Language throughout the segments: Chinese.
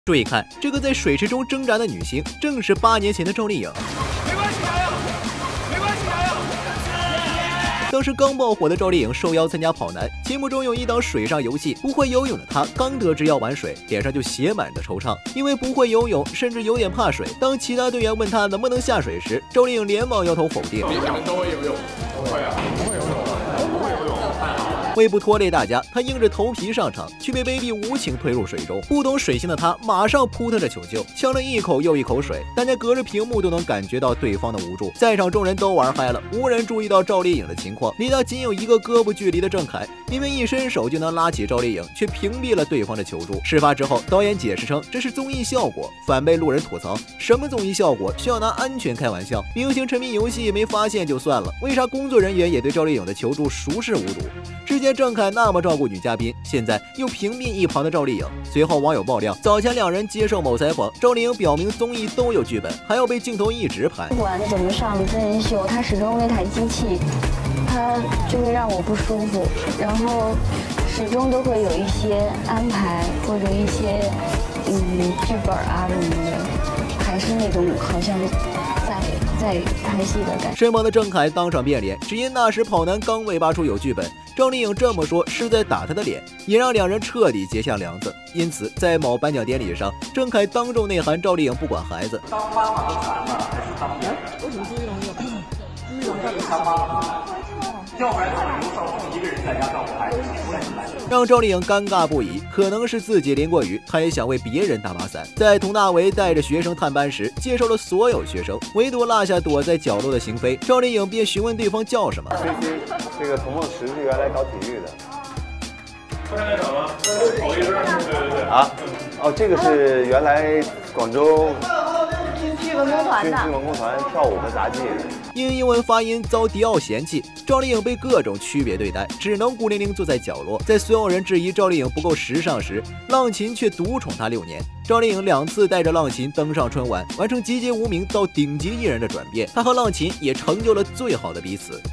注意看，这个在水池中挣扎的女星，正是8年前的赵丽颖。 没关系，洋洋，没关系，洋洋。 当时刚爆火的赵丽颖受邀参加跑男，节目中有一档水上游戏，不会游泳的她刚得知要玩水，脸上就写满了惆怅，因为不会游泳，甚至有点怕水。当其他队员问她能不能下水时，赵丽颖连忙摇头否定。 你们都会游泳？不会啊，不会游泳，不会游泳。 为不拖累大家，他硬着头皮上场，却被 baby 无情推入水中。不懂水性的他马上扑腾着求救，呛了一口又一口水。大家隔着屏幕都能感觉到对方的无助。在场众人都玩嗨了，无人注意到赵丽颖的情况。离他仅有1个胳膊距离的郑恺，因为一伸手就能拉起赵丽颖，却屏蔽了对方的求助。事发之后，导演解释称这是综艺效果，反被路人吐槽：什么综艺效果需要拿安全开玩笑？明星沉迷游戏没发现就算了，为啥工作人员也对赵丽颖的求助熟视无睹？之前郑恺那么照顾女嘉宾，现在又屏蔽一旁的赵丽颖。随后网友爆料，早前2人接受某采访，赵丽颖表明综艺都有剧本，还要被镜头一直拍。 不管怎么上真人秀，他始终那台机器，他就会让我不舒服，然后始终都会有一些安排或者一些剧本啊什么的，还是那种好像在拍戏的感觉。 身旁的郑恺当场变脸，只因那时跑男刚尾巴出有剧本。赵丽颖这么说是在打他的脸，也让2人彻底结下梁子。因此，在某颁奖典礼上，郑恺当众内涵赵丽颖不管孩子。 当妈妈的烦呢，还是当面？ 为什么注意到这个？ 这个当妈妈，要不然他们刘少凤一个人在家照顾孩子，出来就来。 让赵丽颖尴尬不已，可能是自己淋过雨，她也想为别人打把伞。在佟大为带着学生探班时，介绍了所有学生，唯独落下躲在角落的邢飞。赵丽颖便询问对方叫什么。 这个童梦池是原来搞体育的。 快来找吗？对。 啊，哦，这个是原来广州去文工团的， 去文工团跳舞和杂技的。 因英文发音遭迪奥嫌弃，赵丽颖被各种区别对待，只能孤零零坐在角落。在所有人质疑赵丽颖不够时尚时，浪琴却独宠她6年。赵丽颖2次带着浪琴登上春晚，完成籍籍无名到顶级艺人的转变。她和浪琴也成就了最好的彼此。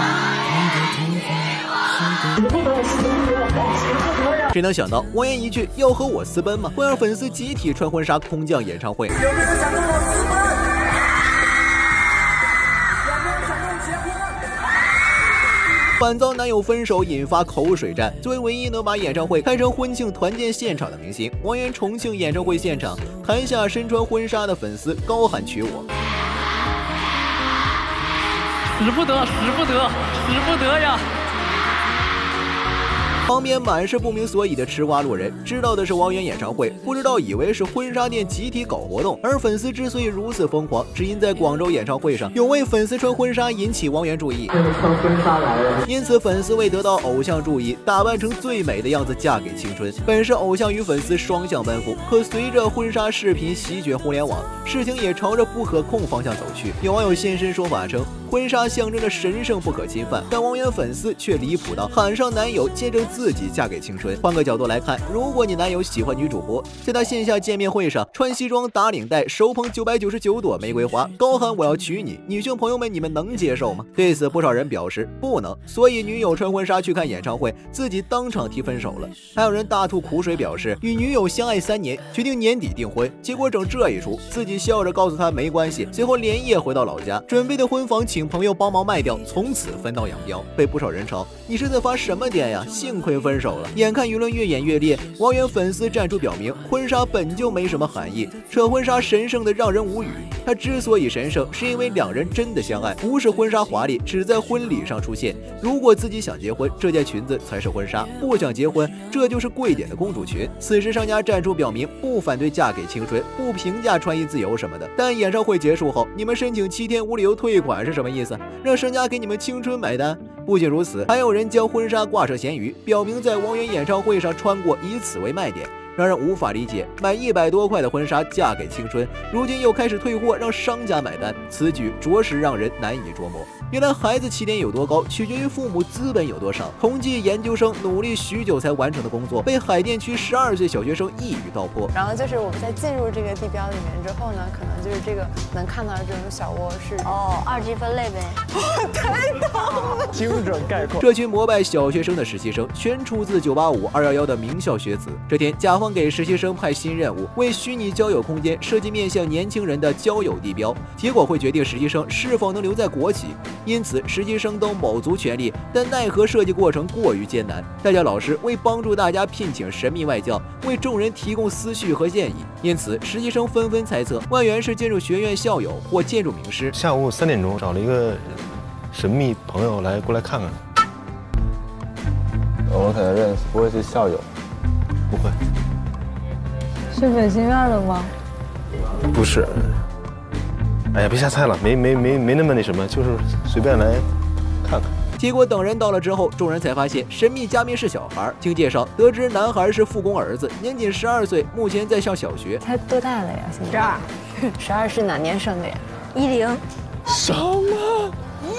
谁能想到王源一句要和我私奔吗？会让粉丝集体穿婚纱空降演唱会。反遭男友分手，引发口水战。作为唯一能把演唱会开成婚庆团建现场的明星，王源重庆演唱会现场，台下身穿婚纱的粉丝高喊娶我。 使不得，使不得，使不得呀！ 旁边满是不明所以的吃瓜路人，知道的是王源演唱会，不知道以为是婚纱店集体搞活动。而粉丝之所以如此疯狂，只因在广州演唱会上有位粉丝穿婚纱引起王源注意， 穿婚纱来了。 因此粉丝为得到偶像注意，打扮成最美的样子嫁给青春。本是偶像与粉丝双向奔赴，可随着婚纱视频席卷互联网，事情也朝着不可控方向走去。有网友现身说法称，婚纱象征着神圣不可侵犯，但王源粉丝却离谱到喊上男友见证自己嫁给青春。换个角度来看，如果你男友喜欢女主播，在他线下见面会上穿西装打领带，手捧999朵玫瑰花，高喊我要娶你，女性朋友们你们能接受吗？对此不少人表示不能，所以女友穿婚纱去看演唱会，自己当场提分手了。还有人大吐苦水，表示与女友相爱3年，决定年底订婚，结果整这一出，自己笑着告诉他没关系，随后连夜回到老家，准备的婚房请朋友帮忙卖掉，从此分道扬镳。被不少人嘲，你是在发什么癫呀？幸亏分手了。眼看舆论越演越烈，王源粉丝站出表明，婚纱本就没什么含义，扯婚纱神圣的让人无语。他之所以神圣，是因为2人真的相爱，不是婚纱华丽，只在婚礼上出现。如果自己想结婚，这件裙子才是婚纱；不想结婚，这就是贵点的公主裙。此时商家站出表明，不反对嫁给青春，不评价穿衣自由什么的。但演唱会结束后，你们申请7天无理由退款是什么意思？让商家给你们青春买单？不仅如此，还有人将婚纱挂上咸鱼，表明在王源演唱会上穿过，以此为卖点。让人无法理解，买100多块的婚纱嫁给青春，如今又开始退货让商家买单，此举着实让人难以捉摸。原来孩子起点有多高，取决于父母资本有多少。同济研究生努力许久才完成的工作，被海淀区12岁小学生一语道破。 然后就是我们在进入这个地标里面之后呢，可能就是这个能看到的这种小窝是 2级分类呗。 太懂了， 精准概括。 这群膜拜小学生的实习生，全出自985、211的名校学子。这天，甲方方给实习生派新任务，为虚拟交友空间设计面向年轻人的交友地标，结果会决定实习生是否能留在国企。因此，实习生都卯足全力，但奈何设计过程过于艰难。代教老师为帮助大家聘请神秘外教，为众人提供思绪和建议。因此，实习生纷纷猜测外援是建筑学院校友或建筑名师。 下午3点钟找了一个神秘朋友过来看看。 我可能认识，不会是校友？ 不会， 是北京院的吗？ 不是。哎呀，别瞎猜了，没那么那什么，就是随便来看看。 结果等人到了之后，众人才发现神秘嘉宾是小孩。经介绍得知，男孩是复工儿子，年仅12岁，目前在上小学。 才多大了呀？现在12是哪年生的呀 10。 什么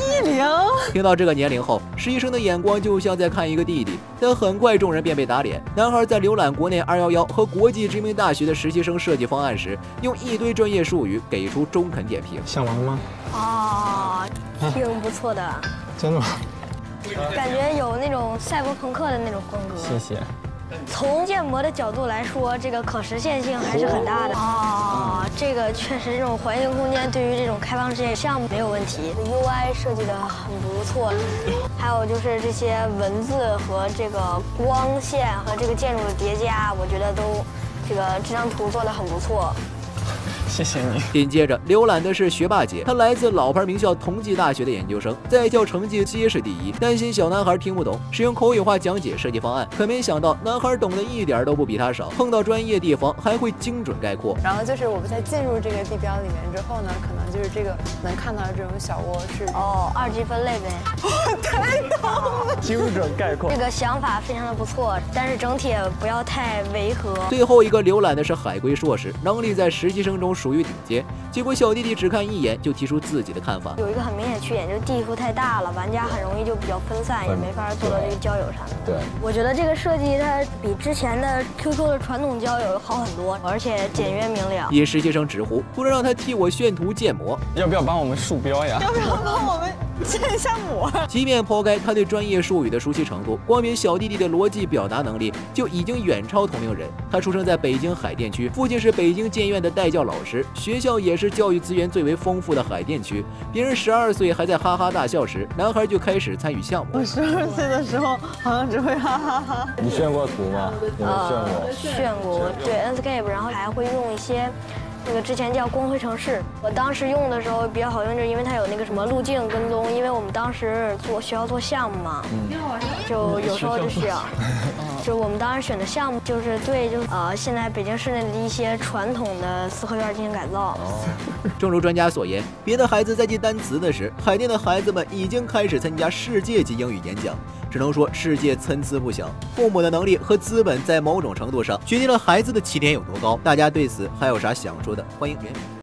？10？ 听到这个年龄后，实习生的眼光就像在看一个弟弟，但很快众人便被打脸。男孩在浏览国内211和国际知名大学的实习生设计方案时，用一堆专业术语给出中肯点评。 想玩吗？ 哦，挺不错的， 真的吗？ 感觉有那种赛博朋克的那种风格。 谢谢。 从建模的角度来说，这个可实现性还是很大的。哦，这个确实这种环形空间对于这种开放式项目没有问题。UI 设计的很不错，还有就是这些文字和这个光线和这个建筑的叠加，我觉得都这张图做的很不错。 谢谢你。 紧接着浏览的是学霸姐，她来自老牌名校同济大学的研究生，在校成绩皆是第一。担心小男孩听不懂，使用口语化讲解设计方案，可没想到男孩懂得一点都不比他少，碰到专业地方还会精准概括。 然后就是我们在进入这个地标里面之后呢，可能就是这个能看到这种小窝是 2级分类呗。 太懂了， 精准概括。 这个想法非常的不错，但是整体不要太违和。 最后一个浏览的是海归硕士，能力在实习生中属于顶尖。结果小弟弟只看一眼就提出自己的看法， 有一个很明显的缺点，就是地图太大了，玩家很容易就比较分散，也没法做到这个交友啥的。 对， 我觉得这个设计它比之前的 QQ 的传统交友好很多，而且简约明了。 一实习生直呼，不能让他替我炫图建模， 要不要帮我们树标呀？ 要不要帮我们建一下模？ 即便抛开他对专业术语的熟悉程度，光凭小弟弟的逻辑表达能力就已经远超同龄人。他出生在北京海淀区，父亲是北京建院的代教老师，学校也是教育资源最为丰富的海淀区。别人12岁还在哈哈大笑时，男孩就开始参与项目。 我12岁的时候好像只会哈哈哈。 你炫过图吗？有没有炫过？ 炫过，对 Enscape， 然后还会用一些。那个之前叫光辉城市，我当时用的时候比较好用，就是因为它有那个什么路径跟踪，因为我们当时学校做项目嘛，就有时候就需要，就是我们当时选的项目就是对，现在北京市内的一些传统的四合院进行改造。 正如专家所言，别的孩子在记单词的时，海淀的孩子们已经开始参加世界级英语演讲。只能说世界参差不详，父母的能力和资本在某种程度上决定了孩子的起点有多高。大家对此还有啥想说的？欢迎留言。